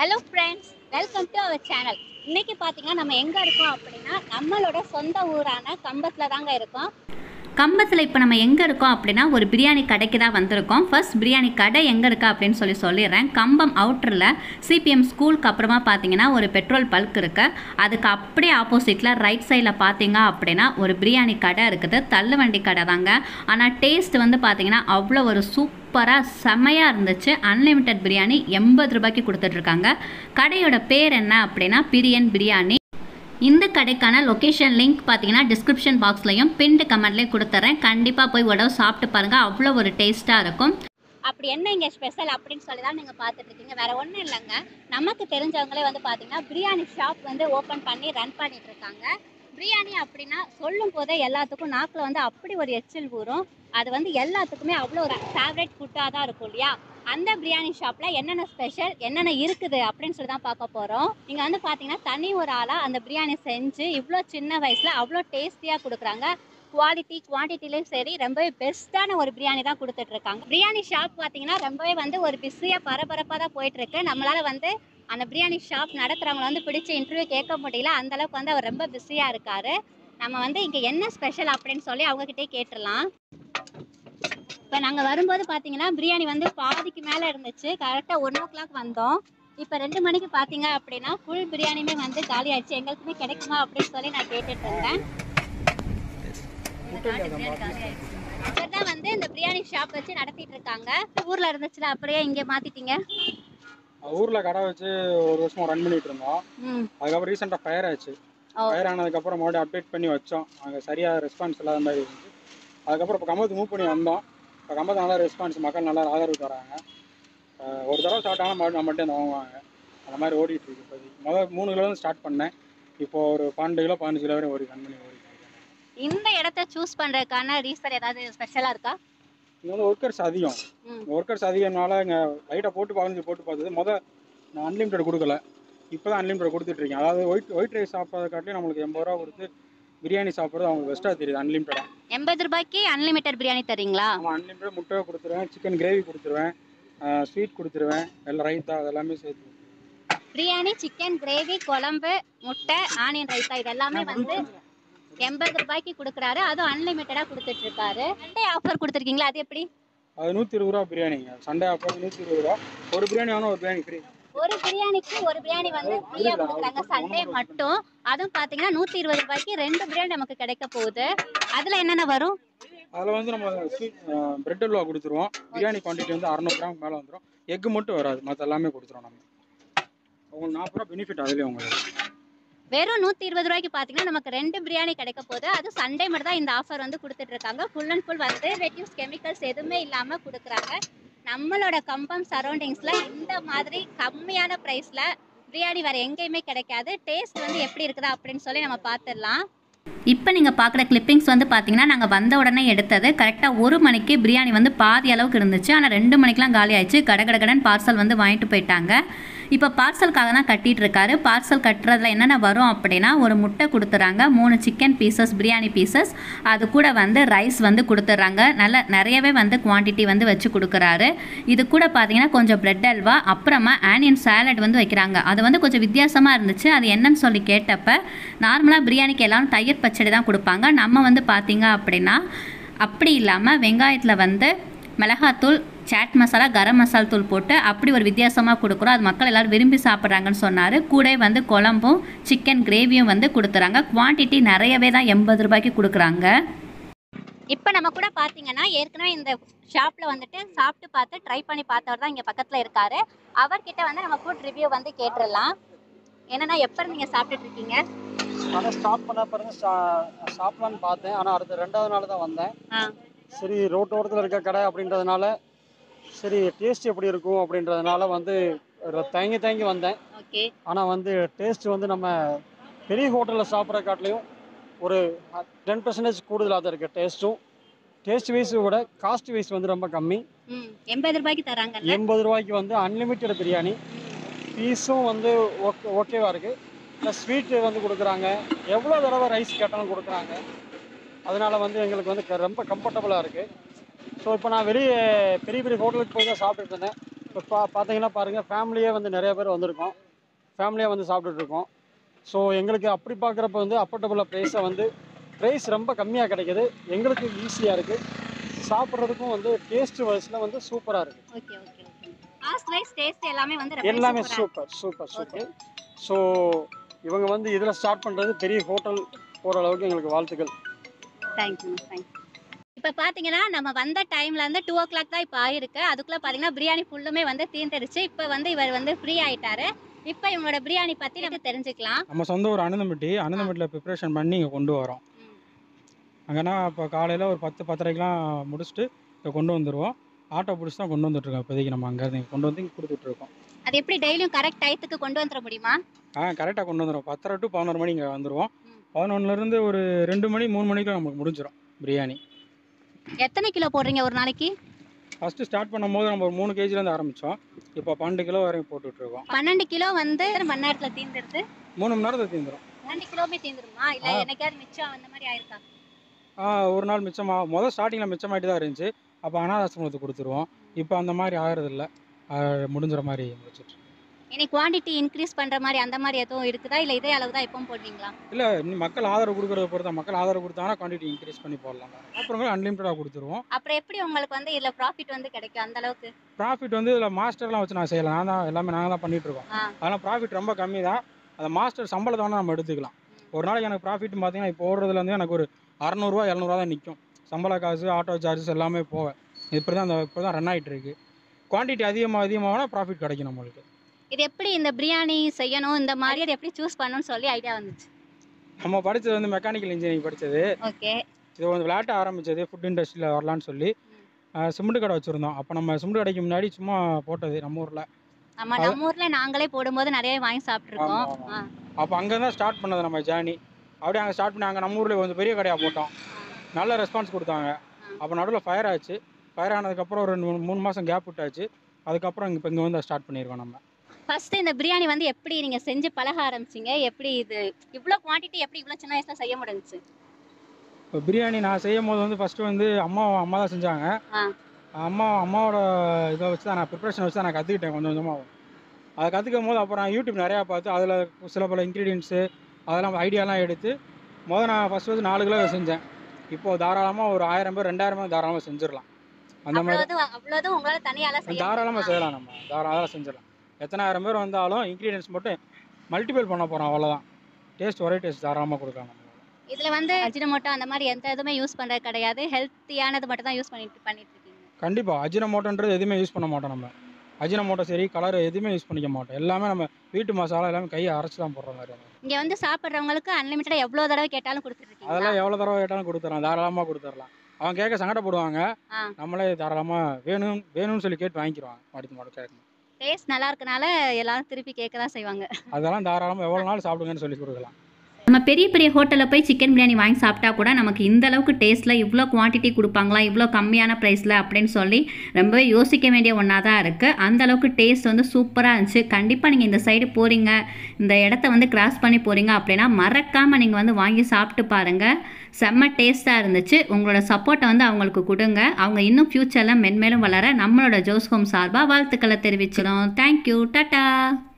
Hello friends, welcome to our channel. இன்னைக்கு பாத்தீங்கன்னா நம்ம எங்க இருக்கோம் அப்படினா நம்மளோட சொந்த ஊரான கம்பத்துல தாங்க இருக்கோம். கம்பத்தில் இப்போ நம்ம எங்கே இருக்கோம் அப்படின்னா ஒரு பிரியாணி கடைக்கு தான் வந்திருக்கோம். ஃபர்ஸ்ட் பிரியாணி கடை எங்கே இருக்கா அப்படின்னு சொல்லிடுறேன். கம்பம் அவுட்டரில் சிபிஎம் ஸ்கூலுக்கு அப்புறமா பார்த்தீங்கன்னா ஒரு பெட்ரோல் பல்க் இருக்குது. அதுக்கு அப்படியே ஆப்போசிட்டில் ரைட் சைடில் பார்த்தீங்க அப்படின்னா ஒரு பிரியாணி கடை இருக்குது. தள்ளுவண்டி கடை தாங்க. ஆனால் டேஸ்ட் வந்து பார்த்தீங்கன்னா அவ்வளோ ஒரு சூப்பராக செம்மையாக இருந்துச்சு. அன்லிமிட்டட் பிரியாணி 80 ரூபாய்க்கு கொடுத்துட்ருக்காங்க. கடையோட பேர் என்ன அப்படின்னா பிரியன் பிரியாணி. இந்த கடைக்கான லொக்கேஷன் லிங்க் பார்த்தீங்கன்னா டிஸ்கிரிப்ஷன் பாக்ஸ்லையும் பின்டு கமெண்ட்லேயும் கொடுத்துட்றேன். கண்டிப்பாக போய் உடவு சாப்பிட்டு பாருங்கள், அவ்வளோ ஒரு டேஸ்ட்டாக இருக்கும். அப்படி என்ன இங்கே ஸ்பெஷல் அப்படின்னு சொல்லி தான் நீங்கள் பார்த்துட்டு இருக்கீங்க. வேறு ஒன்றும் இல்லைங்க, நமக்கு தெரிஞ்சவங்களே வந்து பார்த்தீங்கன்னா பிரியாணி ஷாப் வந்து ஓப்பன் பண்ணி ரன் பண்ணிட்டு இருக்காங்க. பிரியாணி அப்படின்னா சொல்லும் போதே எல்லாத்துக்கும் நாக்கில் வந்து அப்படி ஒரு எச்சில் ஊறும். அது வந்து எல்லாத்துக்குமே அவ்வளோ ஒரு ஃபேவரட் ஃபுட்டாக தான் இருக்கும் இல்லையா? அந்த பிரியாணி ஷாப்பில் என்னென்ன ஸ்பெஷல் என்னென்ன இருக்குது அப்படின்னு சொல்லி தான் பார்க்க போகிறோம். நீங்கள் வந்து பார்த்தீங்கன்னா தனி ஒரு ஆளாக அந்த பிரியாணி செஞ்சு இவ்வளோ சின்ன வயசில் அவ்வளோ டேஸ்டியாக கொடுக்குறாங்க. குவாலிட்டி குவான்டிட்டிலையும் சரி ரொம்பவே பெஸ்ட்டான ஒரு பிரியாணி தான் கொடுத்துட்ருக்காங்க. பிரியாணி ஷாப் பார்த்தீங்கன்னா ரொம்பவே வந்து ஒரு பிஸியாக பரபரப்பாக தான் போயிட்டுருக்கு. நம்மளால் வந்து அந்த பிரியாணி ஷாப் நடத்துகிறவங்களை வந்து பிடிச்சி இன்டர்வியூ கேட்க முடியல. அந்தளவுக்கு வந்து அவர் ரொம்ப பிஸியாக இருக்கார். நம்ம வந்து இங்கே என்ன ஸ்பெஷல் அப்படின்னு சொல்லி அவங்கக்கிட்டே கேட்டுடலாம். இப்போ நாங்கள் வரும்போது பார்த்தீங்கன்னா பிரியாணி வந்து பாதிக்கு மேலே இருந்துச்சு. கரெக்டாக 1 o'clock வந்தோம். இப்போ 2 மணிக்கு பார்த்தீங்க அப்படின்னா ஃபுல் பிரியாணியுமே வந்து காலி ஆயிடுச்சு. எங்களுக்குமே கிடைக்குமா அப்படின்னு சொல்லி நான் கேட்டுட்டு இருந்தேன். இவர் தான் வந்து இந்த பிரியாணி ஷாப் வச்சு நடத்திட்டு இருக்காங்க. ஊரில் இருந்துச்சுல அப்படியே இங்கே மாற்றிட்டீங்க? ஊரில் கடை வச்சு ஒரு வருஷம் ரன் பண்ணிட்டு இருந்தோம். அதுக்கப்புறம் ரீசெண்டாக ஃபயர் ஆச்சு. ஃபயர் ஆனதுக்கப்புறம் மறுபடியும் அப்டேட் பண்ணி வச்சோம். அங்கே சரியாக ரெஸ்பான்ஸ் இல்லாத மாதிரி இருந்துச்சு. அதுக்கப்புறம் இப்போ கம்பத்துக்கு மூவ் பண்ணி வந்தோம். இப்போ கம்பத்து நல்லா ரெஸ்பான்ஸ், மக்கள் நல்லா ஆதரவு தராங்க. ஒரு தடவை ஸ்டார்ட் ஆனால் மறுபடியும் நம்மகிட்ட வந்து வாங்குவாங்க. அந்த மாதிரி ஓடிட்டு இருக்கு. இப்போ 3 கிலோ ஸ்டார்ட் பண்ணேன். இப்போ ஒரு 12 கிலோ 15 கிலோ வரையும் ரன் பண்ணி ஓடிட்டு இருக்கேன். இந்த இடத்த சூஸ் பண்ணுறதுக்கான ரீசன் ஏதாவது ஸ்பெஷலாக இருக்கா? இங்கே வந்து ஒர்க்கர்ஸ் அதிகம்னால இங்கே லைட்டாக போட்டு பார்த்தது நான் அன்லிமிட்டட் கொடுக்கல. இப்போ தான் அன்லிமிட்டட் கொடுத்துட்ருக்கேன். அதாவது ஒயிட் ரைஸ் சாப்பிட்றத காட்டிலும் நம்மளுக்கு 80 ரூபா கொடுத்து பிரியாணி சாப்பிட்றது அவங்களுக்கு பெஸ்ட்டாக தெரியுது. அன்லிமிட்டடாக 80 ரூபாய்க்கு அன்லிமிட்டட் பிரியாணி தரீங்களா? ஆமாம், அன்லிமிட்டட். முட்டை கொடுத்துருவேன், சிக்கன் கிரேவி கொடுத்துருவேன், ஸ்வீட் கொடுத்துருவேன், எல்லாம் ரைத்தா அதெல்லாமே சேர்த்து. பிரியாணி, சிக்கன் கிரேவி, குழம்பு, முட்டை, ஆனியன் ரைத்தா இது எல்லாமே வந்து 80 ரூபாய்க்கு கொடுக்குறாரு. அதுவும் அன்லிமிட்டடாக கொடுத்துட்ருக்காரு. Sunday offer கொடுத்துருக்கீங்களா? அது எப்படி? அது 120 ரூபா பிரியாணிங்க. சண்டே ஆஃபர் 120 ரூபா. ஒரு பிரியாணி வாங்கினா ஒரு பிரியாணி ஃப்ரீ. ஒரு பிரியாணிக்கு ஒரு பிரியாணி வந்து ஃப்ரீயாக கொடுக்குறாங்க சண்டே மட்டும். அதுவும் பார்த்தீங்கன்னா 120 ரூபாய்க்கு 2 பிரியாணி நமக்கு கிடைக்க போகுது. அதில் என்னென்ன வரும்? அதில் வந்து நம்ம பிரெட் அல்வா கொடுத்துருவோம். பிரியாணி குவான்டிட்டி வந்து 600 கிராம் மேலே வந்துடும். எக்கு மட்டும் வராது, மற்ற எல்லாமே கொடுத்துருவோம். நம்ம உங்களுக்கு 40 ரூபா பெனிஃபிட் அதுலேயே உங்களுக்கு. வெறும் 120 ரூபாய்க்கு பார்த்தீங்கன்னா நமக்கு 2 பிரியாணி கிடைக்க போகுது. அது சண்டே மட்டும் தான் இந்த ஆஃபர் வந்து கொடுத்துட்டு இருக்காங்க. ஃபுல் அண்ட் ஃபுல் வந்து ரெடியூஸ் கெமிக்கல்ஸ் எதுவுமே இல்லாமல் கொடுக்குறாங்க. நம்மளோட கம்பம் சரௌண்டிங்ஸில் இந்த மாதிரி கம்மியான ப்ரைஸில் பிரியாணி வேறு எங்கேயுமே கிடைக்காது. டேஸ்ட் வந்து எப்படி இருக்குதா அப்படின்னு சொல்லி நம்ம பார்த்துடலாம். இப்போ நீங்கள் பார்க்குற கிளிப்பிங்ஸ் வந்து பார்த்தீங்கன்னா நாங்கள் வந்த உடனே எடுத்தது. கரெக்டாக 1 மணிக்கு பிரியாணி வந்து பாதி அளவுக்கு இருந்துச்சு. ஆனால் 2 மணிக்கெலாம் காலி ஆயிடுச்சு. கடகடகடன் பார்சல் வந்து வாங்கிட்டு போயிட்டாங்க. இப்போ பார்சலுக்காக தான் கட்டிகிட்டு இருக்காரு. பார்சல் கட்டுறதுல என்னென்ன வரும் அப்படின்னா ஒரு முட்டை கொடுத்துறாங்க, 3 சிக்கன் பீசஸ் பிரியாணி பீசஸ், அது கூட வந்து ரைஸ் வந்து கொடுத்துட்றாங்க. நிறையவே வந்து குவான்டிட்டி வந்து வச்சு கொடுக்குறாரு. இது கூட பார்த்தீங்கன்னா கொஞ்சம் பிரெட் அல்வா, அப்புறமா ஆனியன் சாலட் வந்து வைக்கிறாங்க. அது வந்து கொஞ்சம் வித்தியாசமாக இருந்துச்சு. அது என்னன்னு சொல்லி கேட்டப்ப நார்மலாக பிரியாணிக்கு எல்லாம் தயிர் பச்சடி தான் கொடுப்பாங்க. நம்ம வந்து பார்த்தீங்க அப்படின்னா அப்படி இல்லாமல் வெங்காயத்தில் வந்து மிளகாத்தூள், சாட் மசாலா, கரம் மசாலா தூள் போட்டு அப்படி ஒரு வித்தியாசமாக கொடுக்குறோம். அது மக்கள் எல்லோரும் விரும்பி சாப்பிட்றாங்கன்னு சொன்னார். கூட வந்து குழம்பும் சிக்கன் கிரேவியும் வந்து கொடுத்துறாங்க. குவான்டிட்டி நிறையவே தான் 80 ரூபாய்க்கு கொடுக்குறாங்க. இப்போ நம்ம கூட பார்த்தீங்கன்னா ஏற்கனவே இந்த ஷாப்பில் வந்துட்டு சாப்பிட்டு பார்த்து ட்ரை பண்ணி பார்த்தவர் தான் இங்கே பக்கத்தில் இருக்கார். அவர்கிட்ட வந்து நம்ம ஃபுட் ரிவ்யூ வந்து கேட்டுடலாம். என்னென்னா எப்போ நீங்கள் சாப்பிட்டுட்டு இருக்கீங்க? ஆனால் ஸ்டார்ட் பண்ண பாருங்க சாப்பிட்லான்னு பார்த்தேன். ஆனால் அடுத்த 2வது நாள் தான் வந்தேன். சரி, ரோட்டோரத்தில் இருக்க கடை அப்படின்றதுனால சரி டேஸ்ட் எப்படி இருக்கும் அப்படின்றதுனால வந்து தயங்கி வந்தேன். ஆனால் வந்து டேஸ்ட் வந்து நம்ம பெரிய ஹோட்டலில் சாப்பிட்ற காட்டிலையும் ஒரு 10% கூடுதலாக தான் இருக்குது. டேஸ்ட் வைஸ் விட காஸ்ட் வைஸ் வந்து ரொம்ப கம்மி. 80 ரூபாய்க்கு தராங்க. 80 ரூபாய்க்கு வந்து அன்லிமிட்டட் பிரியாணி. பீஸும் வந்து ஓகேவாக இருக்குது. ப்ளஸ் ஸ்வீட்டு வந்து கொடுக்குறாங்க. எவ்வளோ தடவை ரைஸ் கேட்டாலும் கொடுக்குறாங்க. அதனால் வந்து எங்களுக்கு வந்து ரொம்ப கம்ஃபர்டபுளாக இருக்குது. ஸோ இப்போ நான் வெளியே பெரிய ஹோட்டலுக்கு போய் தான் சாப்பிட்டுட்டு இருந்தேன். இப்போ பார்த்தீங்கன்னா பாருங்கள், ஃபேமிலியே வந்து நிறைய பேர் வந்திருக்கோம், ஃபேமிலியாக வந்து சாப்பிட்டுட்ருக்கோம். ஸோ எங்களுக்கு அப்படி பார்க்குறப்ப வந்து அஃபோர்டபுளாக ப்ரைஸ் ரொம்ப கம்மியாக கிடைக்குது, எங்களுக்கு ஈஸியாக இருக்குது, சாப்பிட்றதுக்கும் வந்து டேஸ்ட் வைஸில் வந்து சூப்பராக இருக்குது. Okay okay okay. Cost wise taste எல்லாமே வந்து எல்லாமே சூப்பர். ஸோ இவங்க வந்து இதில் ஸ்டார்ட் பண்ணுறது பெரிய ஹோட்டல் போகிற அளவுக்கு எங்களுக்கு வாழ்த்துக்கள். தேங்க்யூ. இப்போ பார்த்தீங்கன்னா நம்ம வந்த டைம்ல இருந்து 2 o'clock தான் இப்போ ஆயிருக்கு. அதுக்குள்ளே பார்த்தீங்கன்னா பிரியாணி ஃபுல்லுமே வந்து தீர்ந்துடுச்சு. இப்போ வந்து இவர் வந்து ஃப்ரீ ஆயிட்டாரு. இப்போ இவங்களோட பிரியாணி பற்றி நம்ம தெரிஞ்சுக்கலாம். நம்ம சொந்த ஒரு அனந்தம்பட்டியில் ப்ரிப்ரேஷன் பண்ணி இங்கே கொண்டு வரோம். அங்கேனா இப்போ காலையில் ஒரு 10-10:30க்கெலாம் முடிச்சுட்டு இங்கே கொண்டு வந்துடுவோம். ஆட்டோ பிடிச்சி தான் கொண்டு வந்துட்டுருக்கோம். இப்போதைக்கு நம்ம அங்கேருந்து கொண்டு வந்து இங்கே கொடுத்துட்ருக்கோம். அது எப்படி டெய்லியும் கரெக்ட் டயத்துக்கு கொண்டு வந்துட முடியுமா? கரெக்டாக கொண்டு வந்துடுவோம். 10:30 to 11 மணி இங்கே வந்துடுவோம். 11லேருந்து ஒரு 2 மணி 3 மணிக்கு நமக்கு முடிஞ்சிடும் பிரியாணி. எத்தனை கிலோ போடுறீங்க ஒரு நாளைக்கு? ஃபஸ்ட்டு ஸ்டார்ட் பண்ணும்போது நம்ம ஒரு 3 kgலேருந்து ஆரம்பித்தோம். இப்போ 12 கிலோ வரையும் போட்டுட்ருக்கோம். 12 கிலோ வந்து மணி நேரத்தில் தீர்ந்துடுது. 3 மணி நேரத்தில் தீர்ந்துடும். 12 கிலோமே தீர்ந்துருமா? இல்லை என்னைக்காவது மிச்சம் அந்த மாதிரி ஆயிருக்கா? ஒரு நாள் மிச்சமாக ஸ்டார்டிங்கில் மிச்சமாகிட்டு தான் இருந்துச்சு. அப்போ அனாதாசிரமத்துக்கு கொடுத்துருவோம். இப்போ அந்த மாதிரி ஆகிறதில்ல, முடிஞ்சிற மாதிரி முடிச்சிட்டு. இனி குவான்டிட்டி இன்க்ரீஸ் பண்ணுற மாதிரி அந்த மாதிரி எதுவும் இருக்குதா, இல்லை இதே அளவு தான் எப்பவும் போடுவீங்களா? இல்லை, மக்கள் ஆதரவு கொடுக்குறத பொறுத்தா. மக்கள் ஆதரவு கொடுத்தாங்கன்னா குவான்டிட்டி இன்க்ரீஸ் பண்ணி போடலாம். அப்புறம் அன்லிமிட்டடாக கொடுத்துருவோம். அப்புறம் எப்படி உங்களுக்கு வந்து இதில் ப்ராஃபிட் வந்து கிடைக்கும்? அந்த அளவுக்கு ப்ராஃபிட் வந்து இதில் மாஸ்டர்லாம் வச்சு நான் செய்யலாம். எல்லாமே நாங்கள் தான் பண்ணிகிட்ருக்கோம். அதனால் ப்ராஃபிட் ரொம்ப கம்மி தான். அந்த மாஸ்டர் சம்பளத்தை வேணால் நம்ம எடுத்துக்கலாம். ஒரு நாளைக்கு எனக்கு ப்ராஃபிட் பார்த்தீங்கன்னா இப்போ ஓடுறதுலேருந்து எனக்கு ஒரு 600 700 தான் நிற்கும். சம்பள காசு, ஆட்டோ சார்ஜஸ் எல்லாமே போக இப்போ தான் ரன் ஆகிட்டு இருக்கு. குவான்டிட்டி அதிகமாகனா ப்ராஃபிட் கிடைக்கும் நம்மளுக்கு. இது எப்படி இந்த பிரியாணி செய்யணும், இந்த மாதிரி அது எப்படி சூஸ் பண்ணணும்னு சொல்லி ஐடியா வந்துச்சு? நம்ம படித்தது வந்து மெக்கானிக்கல் இன்ஜினியரிங் படித்தது. ஓகே. இது வந்து விளையாட்ட ஆரம்பித்தது ஃபுட் இண்டஸ்ட்ரியில் வரலான்னு சொல்லி சிமெண்ட் கடை வச்சுருந்தோம். அப்போ நம்ம சிமெண்ட் கடைக்கு முன்னாடி சும்மா போட்டது நம்ம ஊரில். ஆமாம், நம்ம ஊரில் நாங்களே போடும்போது நிறைய வாங்கி சாப்பிட்ருக்கோம். அப்போ அங்கே தான் ஸ்டார்ட் பண்ணது நம்ம ஜேர்னி. அப்படியே அங்கே ஸ்டார்ட் பண்ணி அங்கே நம்ம ஊரில் கொஞ்சம் பெரிய கடையாக போட்டோம். நல்ல ரெஸ்பான்ஸ் கொடுத்தாங்க. அப்போ நடுவில் ஃபயர் ஆச்சு. ஃபயர் ஆனதுக்கப்புறம் ஒரு 3 மாதம் கேப் விட்டாச்சு. அதுக்கப்புறம் இப்போ இங்கே வந்து ஸ்டார்ட் பண்ணியிருக்கோம் நம்ம. ஃபஸ்ட்டு இந்த பிரியாணி வந்து எப்படி நீங்கள் செஞ்சு பழக ஆரம்பிச்சிங்க? எப்படி இது இவ்வளோ குவான்டிட்டி எப்படி இவ்வளோ சின்ன வயசில் செய்ய முடிஞ்சிச்சு? இப்போ பிரியாணி நான் செய்யும் போது வந்து ஃபஸ்ட்டு வந்து அம்மா தான் செஞ்சாங்க. அம்மாவோட இதை வச்சு தான் நான் ப்ரிப்ரேஷன் வச்சு தான் நான் கற்றுக்கிட்டேன் கொஞ்சம் கொஞ்சமாக. அதை கற்றுக்கும் போது அப்புறம் யூடியூப் நிறையா பார்த்து அதில் சில பல இன்க்ரீடியன்ஸு அதெல்லாம் ஐடியாலாம் எடுத்து நான் ஃபஸ்ட்டு 4 கிலோ செஞ்சேன். இப்போது தாராளமாக ஒரு 1000 பேர் 2000 பேர் தாராளமாக செஞ்சிடலாம். அந்த மாதிரி அவ்வளோதான் உங்களால் தனியால் தாராளமாக செய்யலாம். நம்ம தாராளமாக செஞ்சிடலாம். எத்தனை 1000 பேர் வந்தாலும் இன்க்ரீடியன்ஸ் மட்டும் மல்டிபிள் பண்ண போகிறோம், அவ்வளோதான். டேஸ்ட் ஒரே டேஸ்ட் தாராளமாக கொடுக்கலாம். நம்ம இதில் வந்து அஜினமோட்டோ அந்த மாதிரி எந்த எதுவுமே யூஸ் பண்ணுறது கிடையாது, ஹெல்த்தியானது மட்டும் தான் யூஸ் பண்ணிட்டு இருக்கீங்க. கண்டிப்பாக அஜினமோட்டோன்றது எதுவுமே யூஸ் பண்ண மாட்டோம். நம்ம அஜினமோட்டோ சரி கலர் எதுவுமே யூஸ் பண்ணிக்க மாட்டோம். எல்லாமே நம்ம வீட்டு மசாலா எல்லாமே கையை அரைச்சி தான் போடுற மாதிரி. இங்கே வந்து சாப்பிட்றவங்களுக்கு அன்லிமிட்டடாக எவ்வளோ தடவை கேட்டாலும் கொடுத்துருக்கீங்க? அதெல்லாம் எவ்வளோ தடவை கேட்டாலும் கொடுத்துடலாம், தாராளமாக கொடுத்துடலாம். அவங்க கேட்க சங்கடப்படுவாங்க, நம்மளே தாராளமாக வேணும்னு சொல்லி கேட்டு வாங்கிடுவாங்க. மாட்டு கேட்கணும். டேஸ்ட் நல்லா இருக்கனால எல்லாரும் திருப்பி கேட்க தான் செய்வாங்க. அதெல்லாம் தாராளமாக எவ்வளோ நாள் சாப்பிடுங்கன்னு சொல்லி கொடுக்கலாம். நம்ம பெரிய பெரிய ஹோட்டலில் போய் சிக்கன் பிரியாணி வாங்கி சாப்பிட்டா கூட நமக்கு இந்த அளவுக்கு டேஸ்ட்டில் இவ்வளோ குவான்டிட்டி கொடுப்பாங்களா, இவ்வளோ கம்மியான ப்ரைஸில் அப்படின்னு சொல்லி ரொம்பவே யோசிக்க வேண்டிய ஒன்றா தான் இருக்குது. அந்தளவுக்கு டேஸ்ட் வந்து சூப்பராக இருந்துச்சு. கண்டிப்பாக நீங்கள் இந்த சைடு போகிறீங்க, இந்த இடத்த வந்து கிராஸ் பண்ணி போகிறீங்க அப்படின்னா மறக்காமல் நீங்கள் வந்து வாங்கி சாப்பிட்டு பாருங்கள். செம்ம டேஸ்ட்டாக இருந்துச்சு. உங்களோட சப்போர்ட்டை வந்து அவங்களுக்கு கொடுங்க. அவங்க இன்னும் ஃப்யூச்சரில் மென்மேலும் வளர நம்மளோட ஜோஸ் ஹோம் சார்பாக வாழ்த்துக்களை தெரிவிச்சிடும். Thank you, tata.